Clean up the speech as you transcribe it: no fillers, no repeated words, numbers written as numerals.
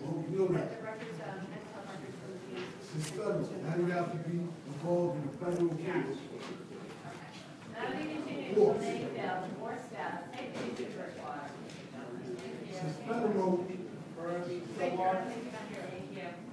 hope you know that. The records, mental health records from the police. It's federal. Now you have to be involved in the federal case. Now we continue to Mayfield, more staff, take these to Bridgewater. It's federal. Thank you.